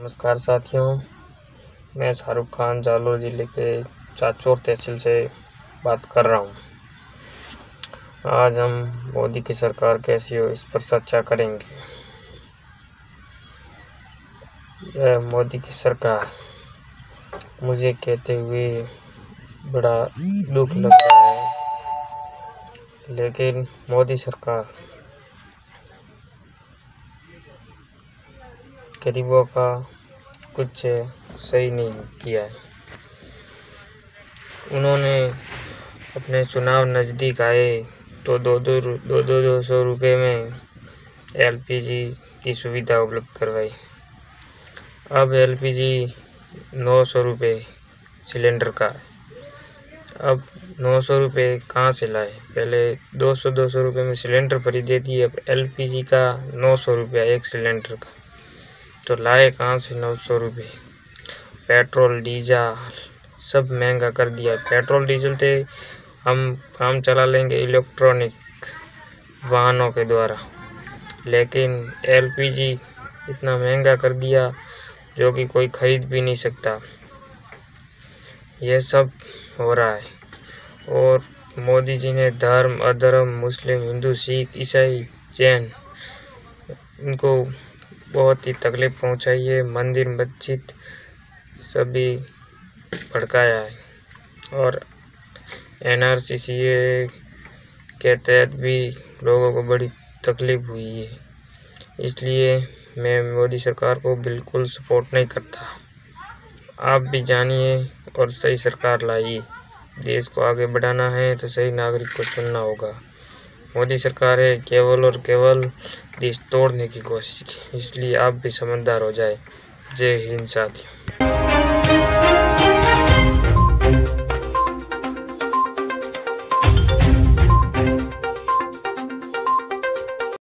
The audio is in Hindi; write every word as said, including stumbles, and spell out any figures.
नमस्कार साथियों, मैं शाहरुख खान जालोर ज़िले के चाचौर तहसील से बात कर रहा हूँ। आज हम मोदी की सरकार कैसी हो इस पर चर्चा करेंगे। यह मोदी की सरकार मुझे कहते हुए बड़ा दुख लग रहा है, लेकिन मोदी सरकार गरीबों का कुछ सही नहीं किया है। उन्होंने अपने चुनाव नज़दीक आए तो दो दो दो दो दो सौ रुपये में एलपीजी की सुविधा उपलब्ध करवाई। अब एलपीजी नौ सौ रुपये सिलेंडर का है। अब नौ सौ रुपये कहाँ से लाए? पहले दो सौ दो सौ रुपये में सिलेंडर भरी देती है, अब एलपीजी का नौ सौ रुपया एक सिलेंडर का, तो लाए कहाँ से नौ सौ रुपये? पेट्रोल डीजल सब महंगा कर दिया। पेट्रोल डीजल से हम काम चला लेंगे इलेक्ट्रॉनिक वाहनों के द्वारा, लेकिन एलपीजी इतना महंगा कर दिया जो कि कोई खरीद भी नहीं सकता। यह सब हो रहा है और मोदी जी ने धर्म अधर्म मुस्लिम हिंदू सिख ईसाई जैन इनको बहुत ही तकलीफ पहुंचाई है। मंदिर मस्जिद सभी भड़काया है और एनआरसीसीए के तहत भी लोगों को बड़ी तकलीफ हुई है। इसलिए मैं मोदी सरकार को बिल्कुल सपोर्ट नहीं करता। आप भी जानिए और सही सरकार लाइए। देश को आगे बढ़ाना है तो सही नागरिक को चुनना होगा। मोदी सरकार है केवल और केवल देश तोड़ने की कोशिश की, इसलिए आप भी समझदार हो जाए। जय हिंद साथियों।